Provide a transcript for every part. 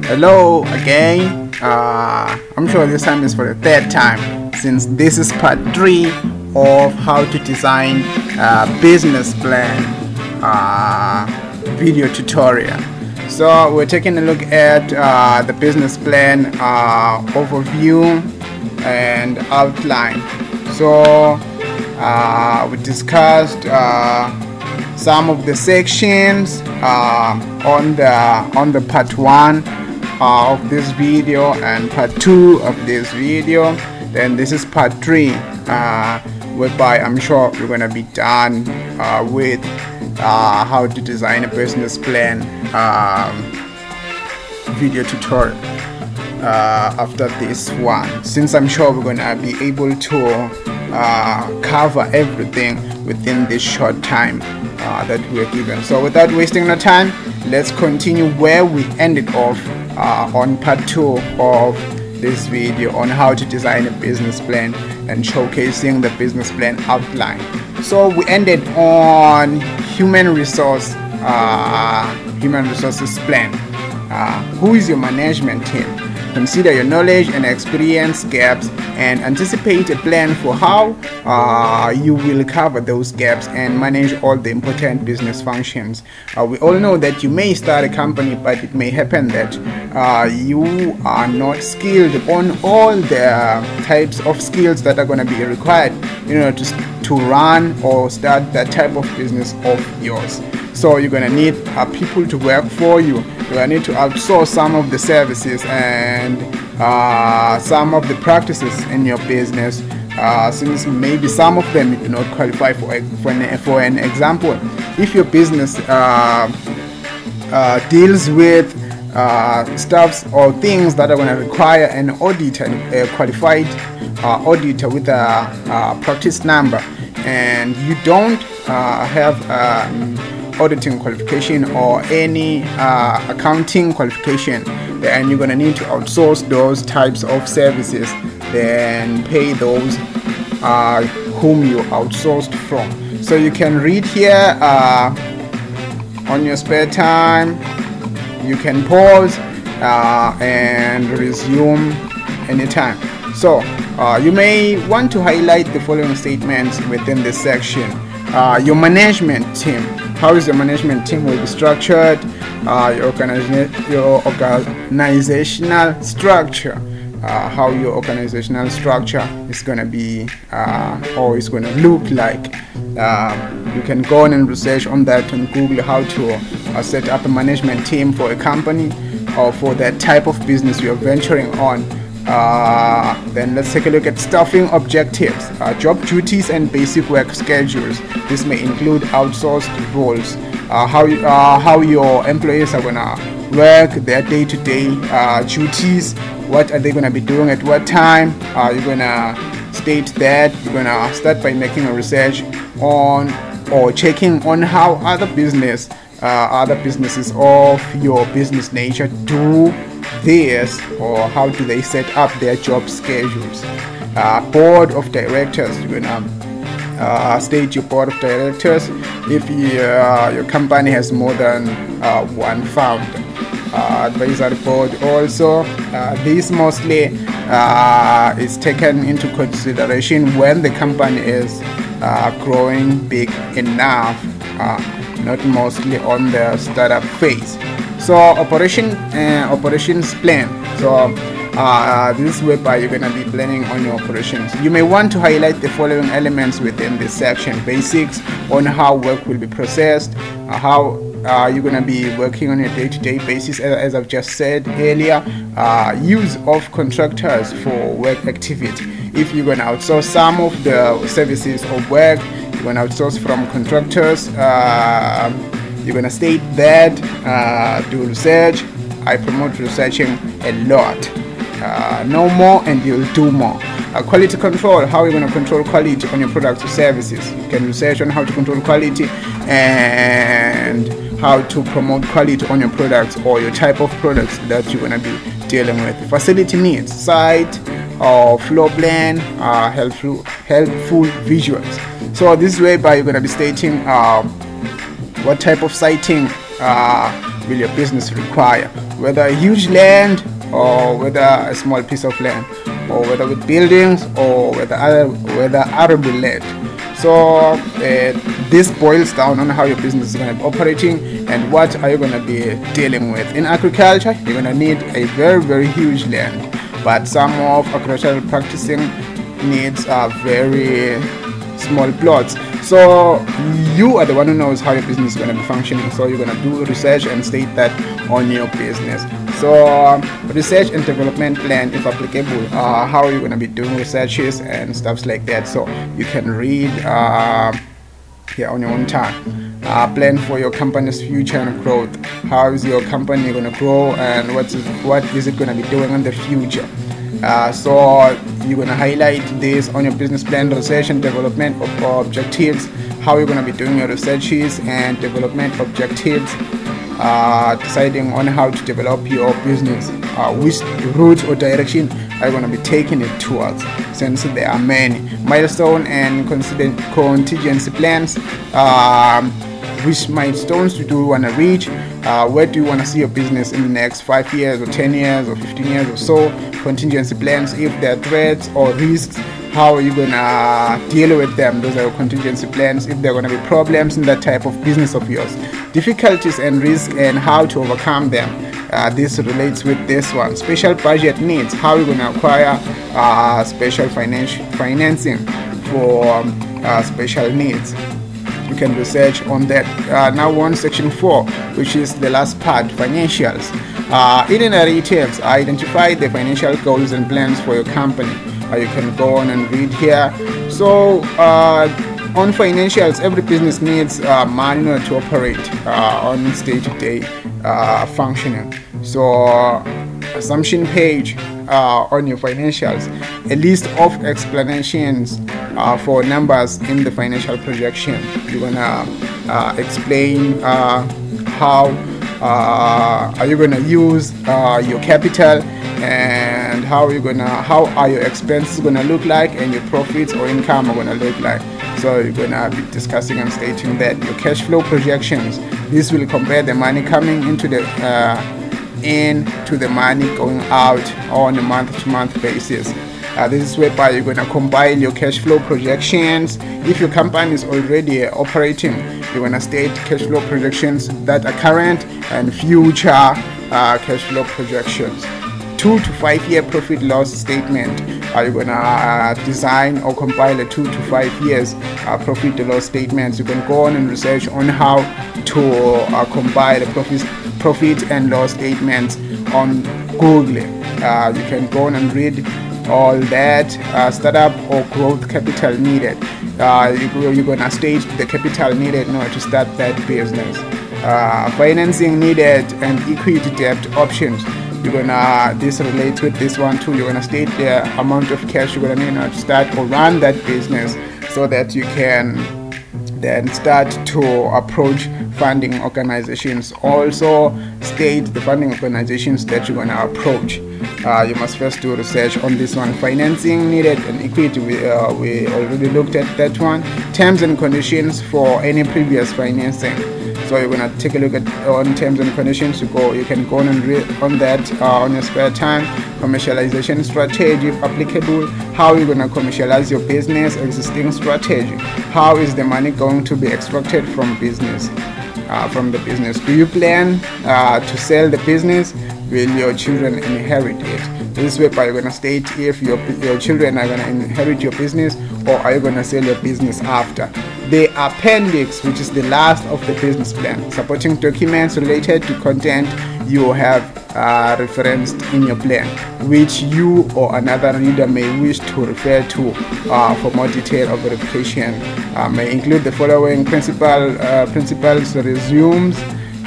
Hello again. I'm sure this time is for the third time, since this is part 3 of how to design a business plan video tutorial. So we're taking a look at the business plan overview and outline. So we discussed some of the sections on the part 1 of this video and part 2 of this video. Then this is part 3, whereby I'm sure we're gonna be done with how to design a business plan video tutorial after this one, since I'm sure we're gonna be able to cover everything within this short time that we're given. So without wasting the time, let's continue where we ended off on part 2 of this video on how to design a business plan and showcasing the business plan outline. So we ended on human resources plan. Who is your management team? Consider your knowledge and experience gaps and anticipate a plan for how you will cover those gaps and manage all the important business functions. We all know that you may start a company, but it may happen that you are not skilled on all the types of skills that are going to be required in order to run or start that type of business of yours. So you're going to need people to work for you. You're going to need to outsource some of the services and some of the practices in your business, since maybe some of them you do not qualify for an example. If your business deals with stuffs or things that are going to require an auditor, a qualified auditor with a practice number, and you don't have auditing qualification or any accounting qualification, then you're going to need to outsource those types of services, then pay those whom you outsourced from. So you can read here on your spare time. You can pause and resume anytime. So you may want to highlight the following statements within this section. Your management team. How is your management team will be structured? Your organizational structure. How your organizational structure is going to be or is going to look like. You can go on and research on that on Google how to set up a management team for a company or for that type of business you're venturing on. Then let's take a look at staffing objectives, job duties and basic work schedules. This may include outsourced roles, how your employees are gonna work, their day-to-day duties, what are they gonna be doing at what time. You're gonna state that. You're gonna start by making a research on or checking on how other businesses of your business nature do this, or how do they set up their job schedules. Board of directors. You're gonna state your board of directors if your company has more than one founder. Advisory board also. This mostly is taken into consideration when the company is growing big enough, not mostly on the startup phase. So operations plan. So this is whereby you're going to be planning on your operations. You may want to highlight the following elements within this section: basics on how work will be processed, how you're going to be working on a day-to-day basis, as I've just said earlier, use of contractors for work activity. If you're going to outsource some of the services of work, you're going to outsource from contractors. You're going to state that, do research. I promote researching a lot. Know more and you'll do more. Quality control. How are you going to control quality on your products or services? You can research on how to control quality and how to promote quality on your products or your type of products that you're going to be dealing with. Facility needs. Site or floor plan, helpful visuals. So this way, by you're going to be stating what type of siting will your business require, whether a huge land or whether a small piece of land, or whether with buildings or whether arable land. So this boils down on how your business is going to be operating and what are you going to be dealing with. In agriculture, you're going to need a very, very huge land, but some of agricultural practicing needs are very small plots. So you are the one who knows how your business is going to be functioning, so you're going to do research and state that on your business. So research and development plan, if applicable, how are you going to be doing researches and stuff like that, so you can read here on your own time. Plan for your company's future and growth. How is your company going to grow, and what is it going to be doing in the future? So you're going to highlight this on your business plan, research and development objectives, how you're going to be doing your researches and development objectives, deciding on how to develop your business, which route or direction are you going to be taking it towards, since there are many. Milestone and contingency plans, which milestones do you want to reach, where do you want to see your business in the next 5 years or 10 years or 15 years or so. Contingency plans, if there are threats or risks, how are you going to deal with them? Those are your contingency plans. If there are going to be problems in that type of business of yours, difficulties and risks and how to overcome them, this relates with this one. Special budget needs, how are you going to acquire special financing for special needs. You can research on that. Now on section 4, which is the last part, financials. In the narratives, identify the financial goals and plans for your company. You can go on and read here. So on financials, every business needs money in order to operate on its day-to-day functioning. So assumption page on your financials, a list of explanations for numbers in the financial projection. You're gonna explain how are you gonna use your capital, and how are your expenses gonna look like, and your profits or income are gonna look like. So you're gonna be discussing and stating that your cash flow projections. This will compare the money coming into the money going out on a month-to-month basis. This is whereby you're going to compile your cash flow projections. If your company is already operating, you're going to state cash flow projections that are current and future cash flow projections. 2 to 5 year profit loss statement. You're going to design or compile a 2 to 5 years profit loss statements. You can go on and research on how to compile a profit and loss statements on Google. You can go on and read all that. Startup or growth capital needed. You're gonna state the capital needed in order to start that business. Financing needed and equity debt options. This relates with this one too. You're gonna state the amount of cash you're gonna need in order to start or run that business, so that you can then start to approach funding organizations. Also state the funding organizations that you're going to approach. You must first do research on this one. Financing needed and equity, we already looked at that one. Terms and conditions for any previous financing. So you're going to take a look at on terms and conditions. You can go on and read on that on your spare time. Commercialization strategy, if applicable. How you're going to commercialize your business, existing strategy. How is the money going to be extracted from business? From the business. Do you plan to sell the business? Will your children inherit it? This is whereby you're going to state if your children are going to inherit your business, or are you going to sell your business after. The appendix, which is the last of the business plan, supporting documents related to content you have referenced in your plan, which you or another reader may wish to refer to for more detail or verification, may include the following: principals resumes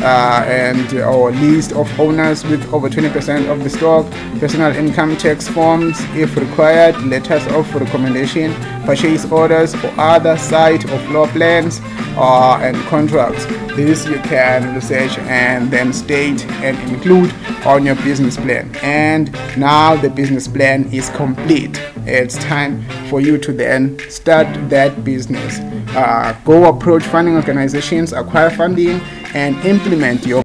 or list of owners with over 20% of the stock, personal income tax forms if required, letters of recommendation purchase orders or other site or floor plans and contracts. This you can research and then state and include on your business plan. And now the business plan is complete. It's time for you to then start that business. Go approach funding organizations, acquire funding, and implement your